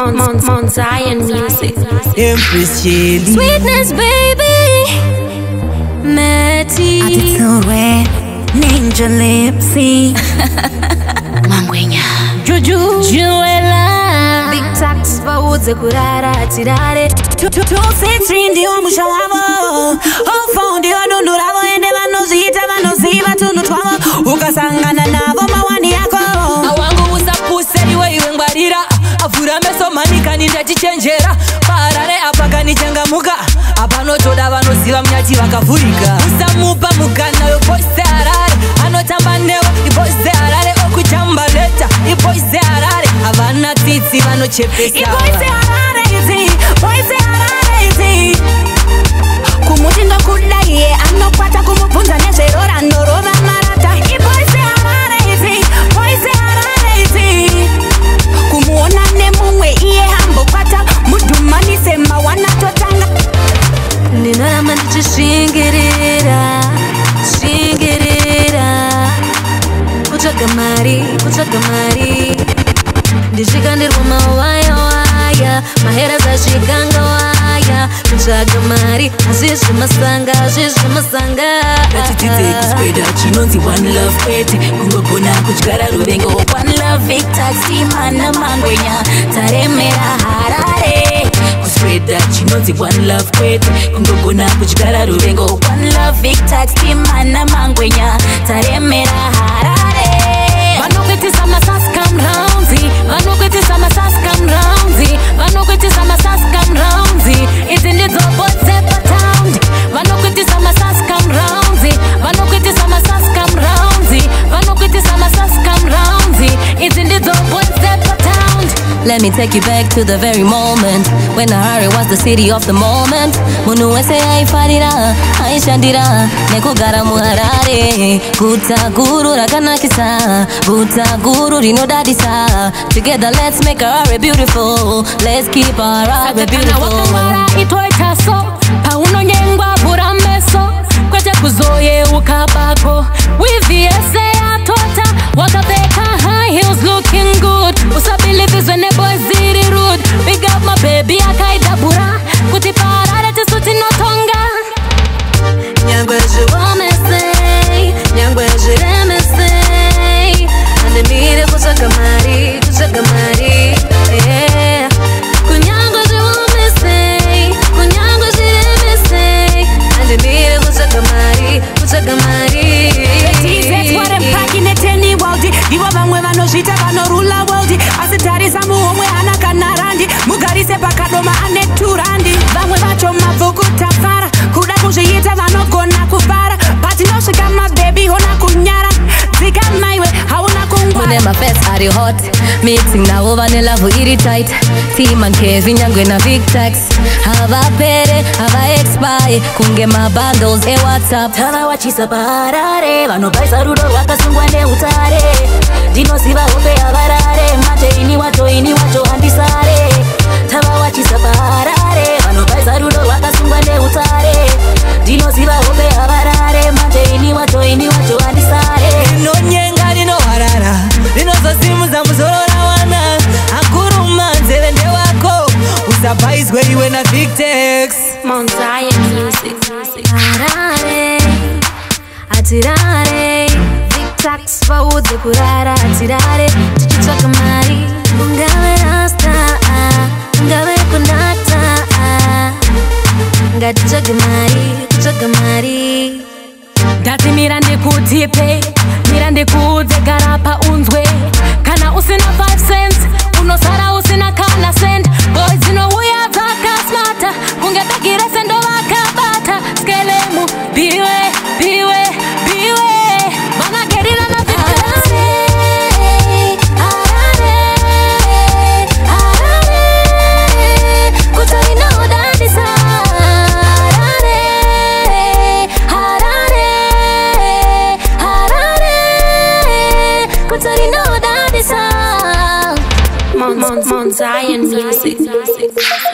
Mount Zion music. Empress Shelly. Sweetness baby. Matty. Attitude red. Ninja Lipsy. Mangwenya. Juju. Juela. Big tax bawuze kurara tirare. 263 ndiwo musha wavo. Ofo ndiwo dunduravo ende vanozviita vanoziva tunhu twavo. Ukasangana navo mawani yako. Awangu usapuse iwe ngwarira. Avura meso manikani ndachichenjera. Parare apa kanichangamuka. Apanotoda vanoziva mnyati vakavhurika. Usamupa mukana weboise harare. Anotamba newe iboise harare. Okutamba leta iboise harare. Havana tsitsi vanochepesa. Iboise harare izi. Boise harare izi. Kumuti ndokuda iye anokwata kumubvunza nezverora anorova marata. Iboise harare izi. Boise harare izi. Kumuona nemumwe iye hambokwata. Mudhumanise mawana totanga. Ndinoramba ndichishingirira. Shingirira. Kutsvaga mari. Ndisvika ndirwa mawaya waya. Mahera zasvikanga waya. Kutsvaga mari. Azvizvi masanga. Ngatitidze kusweda chinonzi one love kwete. Kungogona kudyara ruvengo. One love big taxi mana mangwenya. Taremera harare. Kusweda chinonzi one love kwete. Kungogona kudyara ruvengo. One love big taxi mana mangwenya. Taremera harare. Vanokwetisa masasi kamraunzi. Vanokwetisa masasi kamraunzi. Vanokwetisa masasi kamraunzi. Idzi ndidzo bodze pataundi. Vanokwetisa masasi kamraunzi. Vanokwetisa masasi kamraunzi. Vanokwetisa masasi kamraunzi. Idzi ndidzo bodze pataundi. Let me take you back to the very moment when Harare was the city of the moment. Munhu wese aifarira, aishandira nekugara muHarare. Guta guru rakanakisa, guta guru rinodadisa. Together let's make Harare beautiful. Let's keep Harare beautiful. Itoitaso, paunonyengwa vura meso. Kwete kuzoyeuka bako. Wiviese atota, wakapfeka high heels looking good. Usabilivizwe ne boys ziri rude. Big up my baby akaidabura. Kuti parare tisuti notonga. Nyangwe zhiwomese, nyangwe zhiremese. Andemire kutsvaga mari. Yeah. Kunyangwe zhiwomese, kunyangwe zhiremese. Andemire kutsvaga mari. Pakineteni world. Ivo vamwe vanozvita vanorula world. Asitarisa muhomwe hana kana randi. Mugarise pakadoma ane turandi. Vamwe vacho mabvuku tafara. Kuda kuzviita vanogona kufara. Patinosvika mabebi hona kunyara. Dzika maiwe hauna kungwara. Mune mafest ari hot. Mixing navo vane lavu iri tight. Team and Kezi nyangwe na big tax. Havapere, hava expire. Kunge mabundles e WhatsApp. Tava wachisa paharare. Vanobaisa rudo rwakasungwa neutare. Ndinoziva hope yavarare. Mate ini wacho handisare. Tava wachisa paharare. Vanobaisa rudo rwakasungwa neutare. Ndinoziva hope yavarare. Mate ini wacho handisare. Rinonyenga rinoharara. Rinozosimuza muzorora wana. Akuruma nzeve ndewako. Usabhaizwe iwe na big tax. Mount Zion music. Harare, atirare. Big tax bawuze kurara atirare. Tichitsvaga mari. Ungave rasta, ungave kunata. Ngatitsvage mari. Ndati mira ndikutipe, mira ndikuudze gara paunzwe. Kana usina 5 cents, unosara usina kana cent. Boys dzinouya dzakasmata, kunge dagire sendo vakabata. Skelemu, biwe. Vanagerira na Victoria. Harare, guta rinodadisa. Harare, guta rinodadisa. Mount Zion music.